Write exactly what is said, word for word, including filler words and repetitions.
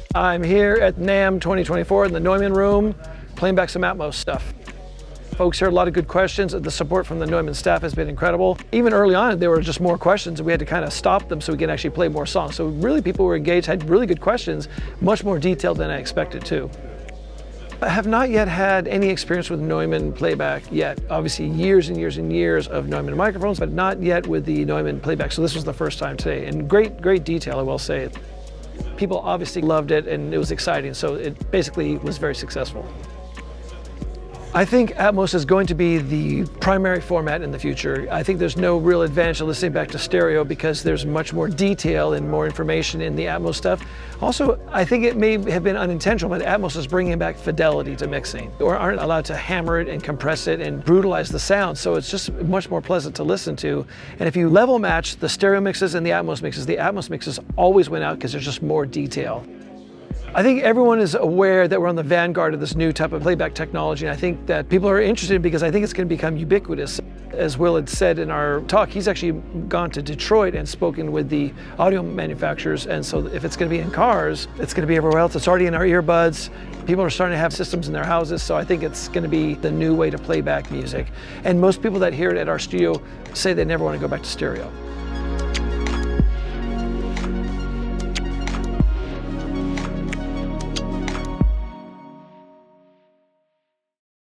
I'm here at NAMM twenty twenty-four in the Neumann room, playing back some Atmos stuff. Folks here, a lot of good questions. The support from the Neumann staff has been incredible. Even early on, there were just more questions, and we had to kind of stop them so we can actually play more songs. So really, people were engaged, had really good questions, much more detailed than I expected too. I have not yet had any experience with Neumann playback yet. Obviously years and years and years of Neumann microphones, but not yet with the Neumann playback. So this was the first time today. And great, great detail, I will say. People obviously loved it and it was exciting. So it basically was very successful. I think Atmos is going to be the primary format in the future. I think there's no real advantage to listening back to stereo because there's much more detail and more information in the Atmos stuff. Also, I think it may have been unintentional, but Atmos is bringing back fidelity to mixing, or aren't allowed to hammer it and compress it and brutalize the sound. So it's just much more pleasant to listen to. And if you level match the stereo mixes and the Atmos mixes, the Atmos mixes always win out because there's just more detail. I think everyone is aware that we're on the vanguard of this new type of playback technology, and I think that people are interested because I think it's going to become ubiquitous. As Will had said in our talk, he's actually gone to Detroit and spoken with the audio manufacturers, and so if it's going to be in cars, it's going to be everywhere else. It's already in our earbuds. People are starting to have systems in their houses, so I think it's going to be the new way to play back music. And most people that hear it at our studio say they never want to go back to stereo.